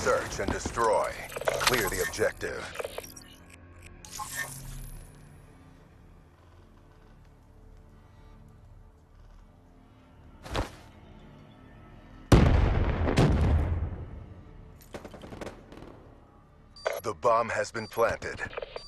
Search and destroy. Clear the objective. The bomb has been planted.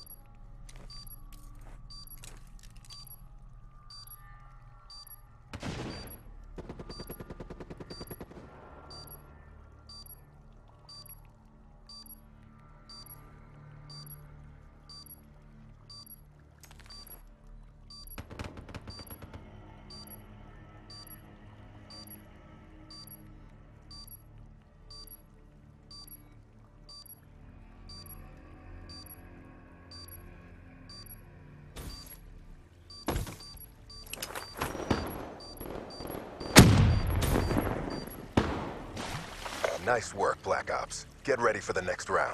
Nice work, Black Ops. Get ready for the next round.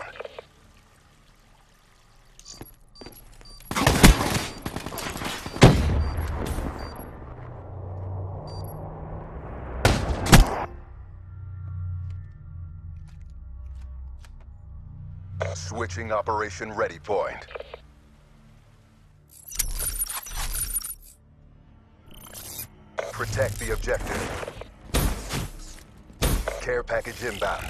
Switching Operation Ready Point. Protect the objective. Care package inbound.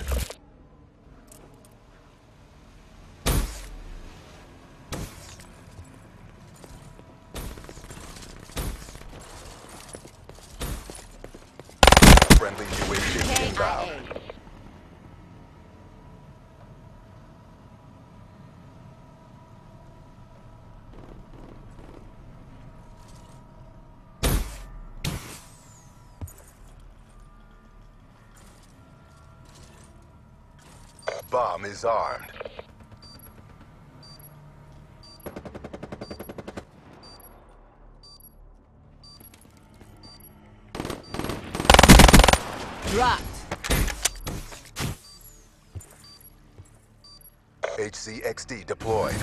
Friendly UAV inbound. Bomb is armed. Dropped. HCXD deployed.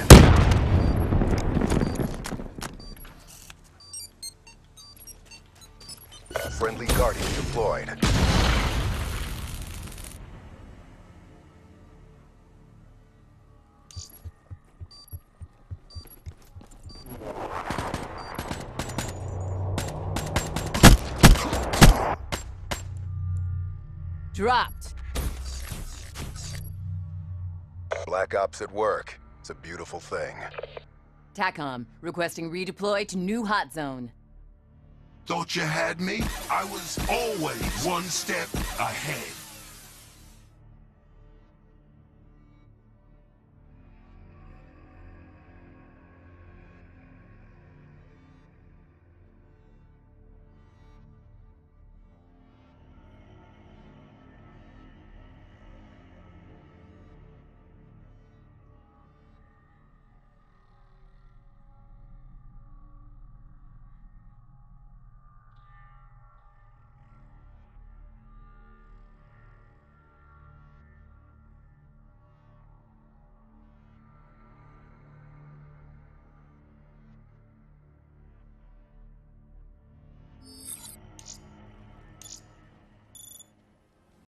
Friendly Guardian deployed. Dropped. Black Ops at work. It's a beautiful thing. TACOM, requesting redeploy to new hot zone. Thought you had me? I was always one step ahead.